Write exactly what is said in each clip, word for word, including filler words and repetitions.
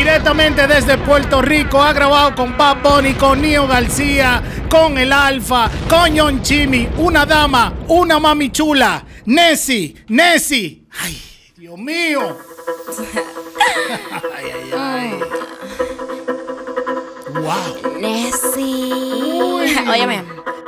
Directamente desde Puerto Rico, ha grabado con Bad Bunny, con Nio García, con el Alfa, con John Chimmy, una dama, una mami chula, Nessie, Nessie. Ay, Dios mío. Ay, ay, ay. Wow. Nessie. Óyeme.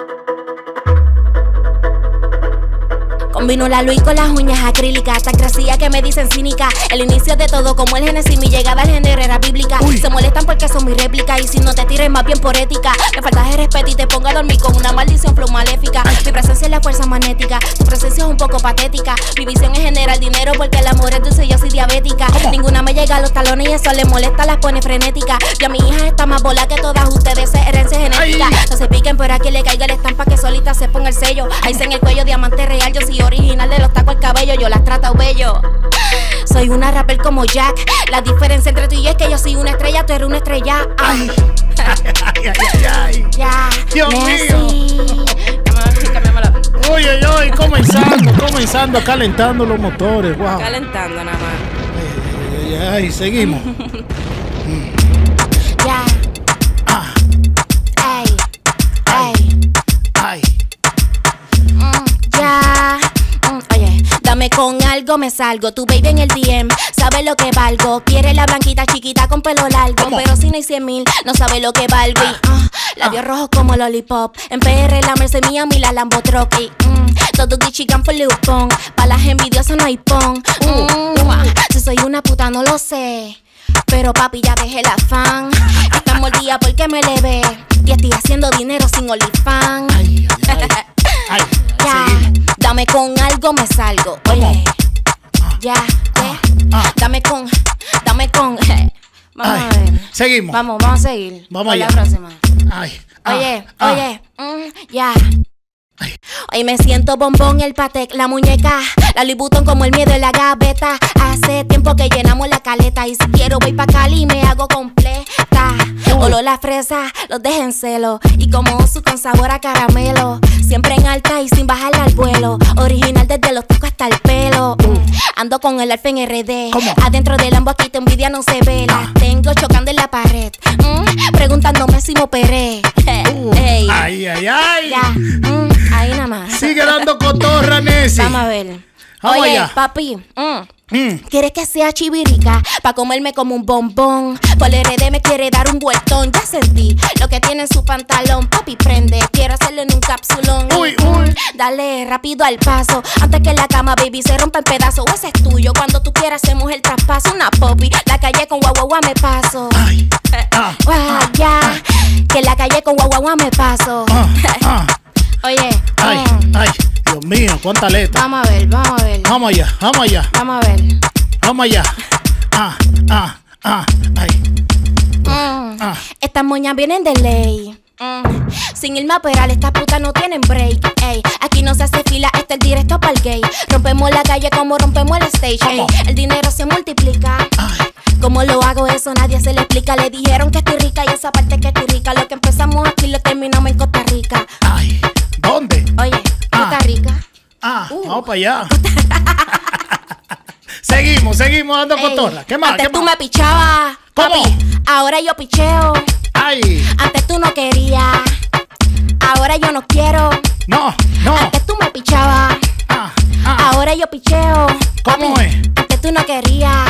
Combino la Luis con las uñas acrílicas, tan crecía que me dicen cínica. El inicio de todo como el Génesis, mi llegada al género era bíblica. Uy. Se molestan porque son mi réplica y si no te tires más bien por ética. Me faltas de respeto y te pongo a dormir con una maldición flow maléfica. Ay. Mi presencia es la fuerza magnética, tu presencia es un poco patética. Mi visión es generar dinero porque el amor es dulce y yo soy diabética. ¿Cómo? Ninguna me llega a los talones y eso le molesta, las pone frenética. Ya mi hija está más bola que todas ustedes, es herencia genética. Ay. No se piquen por aquí le caiga la estampa que solita se ponga el sello. Ahí en el cuello diamante real, yo soy original de los tacos al cabello, yo las trato bello. Soy una rapper como Jack. La diferencia entre tú y yo es que yo soy una estrella, tú eres una estrella. Ay, ay, ay, ay, ay. Ya, Dios Nessie. mío. Uy, uy, uy, comenzando, comenzando, calentando los motores. Wow. Calentando nada más. Ay, ay, ay, ay, seguimos. Ya. Ah. Ay, ay, ay. Mm, ya. Mm, oye, dame con algo, me salgo. Tu baby en el D M, sabe lo que valgo. Quiere la blanquita chiquita con pelo largo. ¿Cómo? Pero si no hay cien mil, no sabe lo que valgo. Y, uh, labios Ah. rojos como lollipop. En P R la Merced mía, mi la Lambo Truck. Y, mm, todo Gucci por Lupón. Pa' las envidiosas no hay pon. Uh, Mm, uh. Si soy una puta no lo sé, pero papi ya dejé el afán. Estás mordida porque me levé y estoy haciendo dinero sin OnlyFans. Ay, ay, ay. Ay, Ya, seguimos. dame con algo, me salgo. Oye, ya, eh. Ah. Dame con, dame con. Vamos Ay, a ver. seguimos. Vamos, vamos a seguir. Vamos con allá. la próxima. Ay, ah, Oye, ah. oye, mm, ya. Hoy me siento bombón, el Patek, la muñeca, la Louis Vuitton como el miedo en la gaveta. Hace tiempo que llenamos la caleta y si quiero voy pa' Cali y me hago completa. Olor la fresa, los dejen celo y como su con sabor a caramelo. Siempre en alta y sin bajarle al vuelo. Original desde los tacos hasta el pelo. Mm. Ando con el alfa en R D. ¿Cómo? Adentro del Lambo aquí tu envidia no se ve. Ah. Las tengo chocando en la pared. Mm. Preguntándome si me operé. Uh, Ey. Ay, ay, ay. Ya, mm, ahí nada más. Sigue dando cotorra, Nessie. Vamos a ver. Vamos Oye, allá. papi, mm, Mm. ¿quieres que sea chivirica? Pa' comerme como un bombón. Por el R D me quiere dar un vueltón. Ya sentí lo que tiene en su pantalón. Papi, prende, quiero hacerlo en un capsulón. Uy, Mm, uy. Dale rápido al paso. Antes que la cama, baby, se rompa en pedazos. Ese es tuyo, cuando tú quieras hacemos el traspaso. Una popi, la calle con guau guau guau me paso. Ay, ah, Guau, ah, ya, que en la calle con guau guau guau me paso. ah, ah. Oye, Ay, mm, ay, Dios mío, cuánta letra. vamos a ver, vamos a ver. Vamos allá, vamos allá, Vamos a ver. vamos allá. Ah, ah, ah, ay. Mm. Ah. Estas moñas vienen de ley. Mm. Sin irme a operar, estas putas no tienen break. Ey, aquí no se hace fila, este es el directo pa'l gay. Rompemos la calle como rompemos el stage. ¿Cómo? Ey, el dinero se multiplica. Ay. ¿Cómo lo hago eso? Nadie se le explica. Le dijeron que estoy rica y esa parte que estoy rica. Lo que empezamos aquí lo terminamos en Costa Rica. Ay, ¿dónde? Oye, Ah. Costa Rica. Ah, Uh. vamos para allá. Seguimos, seguimos dando Ey, cotorra. ¿Qué más? Antes ¿Qué tú más? me pichabas, ¿Cómo? papi. Ahora yo picheo. Ay, Antes tú no querías. Ahora yo no quiero. no, no. Antes tú me pichabas. Ah, ah. Ahora yo picheo. ¿Cómo Papi, es? Antes tú no querías.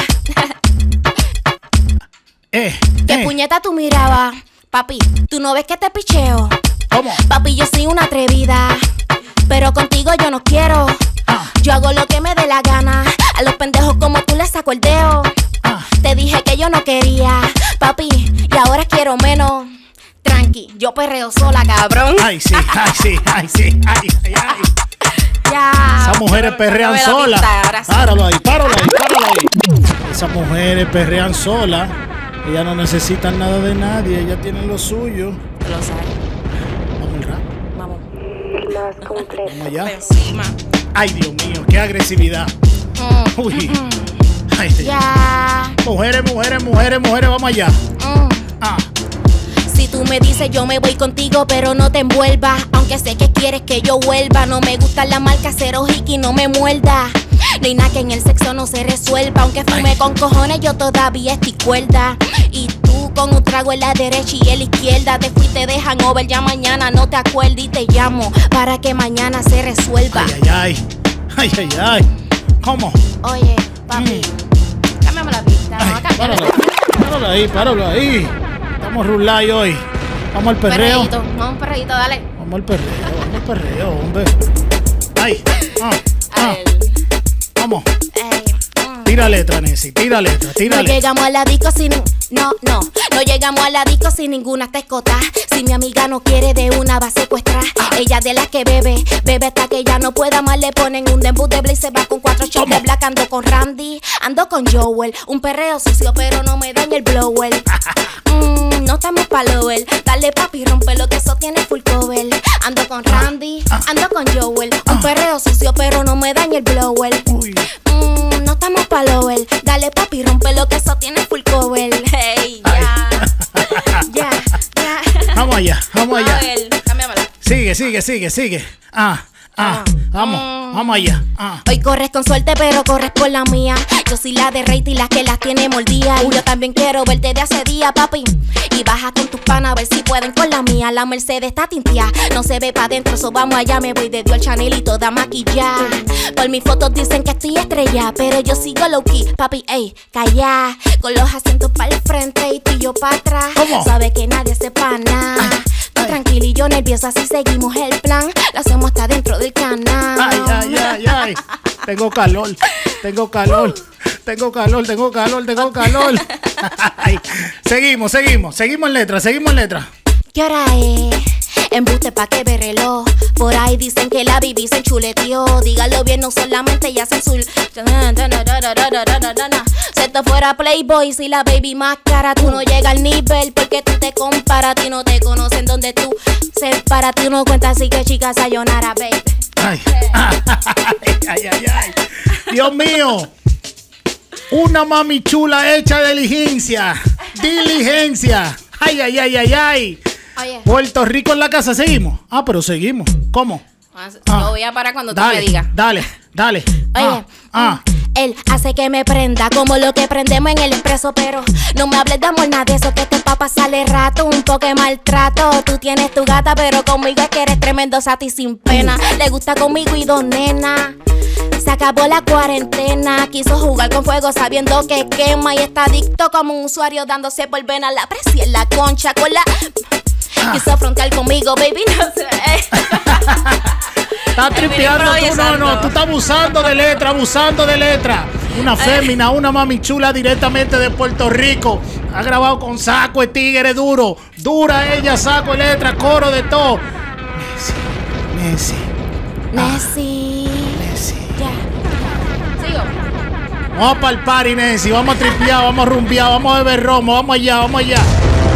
Eh, ¿Qué eh. puñeta tú mirabas? Papi, ¿tú no ves que te picheo? ¿Cómo? Papi, yo soy una atrevida, pero contigo yo no quiero. Ah, Yo hago lo que me dé la gana. A los pendejos como tú les saco el dedo. ah. Te dije que yo no quería, papi, y ahora quiero menos. Tranqui, yo perreo sola, cabrón. Ay, sí, ay, sí, ay, sí, ay, ay, ay. Ya. Esas mujeres perrean No me lo solas. quita, ahora sí. Páralo ahí, páralo ahí, páralo ahí. Esas mujeres perrean solas. Ellas no necesitan nada de nadie. Ellas tienen lo suyo. Lo sabes. Vamos al rap. Vamos. Más completo. Vamos allá. Encima. Ay, Dios mío, qué agresividad. Mm, Uy. mm, Ay, Dios. Ya. Mujeres, mujeres, mujeres, mujeres, vamos allá. Mm. Ah, Si tú me dices yo me voy contigo, pero no te envuelvas. Aunque sé que quieres que yo vuelva. No me gusta la marca cero hiki, no me muerda. No hay nada que en el sexo no se resuelva. Aunque fume Ay. con cojones, yo todavía estoy cuerda. Y tú con un trago en la derecha y en la izquierda. Te fuiste de hangover, ya mañana no te acuerdas. Y te llamo para que mañana se resuelva. Ay, ay, ay, ay, ay, ay. ¿Cómo? Oye, papi, Mm. cámbiame la pista. Ay, Vamos a cambiar páralo, páralo ahí, páralo ahí. Estamos rulay hoy. Vamos al perreo. perreíto. Vamos un perreíto, dale. Vamos al perreo, vamos al perreo, hombre. Ay, ah, A ah. ver. Vamos. Ey, mm. Tira letra, Nessie, tira letra, tira No letra. llegamos a la disco sin... No, no, no llegamos a la disco sin ninguna tescota. Si mi amiga no quiere de una va a secuestrar. Ella de las que bebe, bebe hasta que ya no pueda más. Le ponen un dembow de Blaze, se va con cuatro shots de black. Ando con Randy, ando con Joel. Un perreo sucio pero no me daña el blower. Mm, no estamos pa' lower. Dale papi, rompe lo que eso tiene full cover. Ando con Randy, ando con Joel. Un perreo sucio pero no me daña el blower. Uy. Mm, no estamos pa' lower. Dale papi, rompe lo que eso tiene full cover. Hey, ya, ya, ya. Vamos allá, vamos allá. A ver, cámbiamela. Sigue, sigue, sigue, sigue. Ah, ah, vamos, vamos allá. Ah. Hoy corres con suerte, pero corres por la mía. Yo soy la de rey y la que las tiene mordidas. Y yo también quiero verte de hace día, papi. Y baja con tus panas a ver si pueden con la mía. La Mercedes está tintia, no se ve pa' dentro. So vamos allá, me voy de Dior Chanel y toda maquillada. Por mis fotos dicen que estoy estrella, pero yo sigo low key, papi, ey, calla. Con los asientos para el frente y tú y yo para atrás. ¿Cómo? Sabe que nadie sepa nada. Tú ay. tranquilo y yo nerviosa, así seguimos el plan. Lo hacemos hasta dentro del canal. Ay, ay, ay, ay. Tengo calor, tengo calor, tengo calor, tengo calor, tengo calor. Ay. Seguimos, seguimos, seguimos en letra, seguimos en letra. ¿Qué hora es? Embuste pa' que ve reloj. Por ahí dicen que la Bibi se enchuleteó. Dígalo bien, no solamente ya se sul. Si esto fuera Playboy, si la baby más cara, tú no llegas al nivel porque tú te comparas. A ti no te conocen donde tú se para. Ti no cuenta, así que chicas, sayonara, baby. Ay, ay, ay, ay, ay. Dios mío. Una mami chula hecha de diligencia. Diligencia. Ay, ay, ay, ay, ay. Oye, Puerto Rico en la casa, seguimos. Ah, pero seguimos. ¿Cómo? Ah. lo voy a parar cuando tú Dale, me digas. dale, dale. Oye, Ah, ah. mm, él hace que me prenda como lo que prendemos en el expreso, pero no me hables de amor, nada de eso, que esto es pa' pasarle rato, un poco de maltrato. Tú tienes tu gata, pero conmigo es que eres tremendo sati sin pena. Le gusta conmigo y dos nena. Se acabó la cuarentena, quiso jugar con fuego sabiendo que quema y está adicto como un usuario dándose por vena. La presión en la concha con la... Quiso frontear conmigo, baby, no sé. Estás tripeando tú, no, no, tú estás abusando de letra, abusando de letra. Una fémina, una mami chula directamente de Puerto Rico. Ha grabado con saco de tigre duro. Dura ella, saco de letra, coro de todo. Nessie, Nessie. Nessie. Ya. Sigo. Vamos para el party, Nessie. Vamos a tripear, vamos a rumbear, vamos a beber romo. Vamos allá, vamos allá.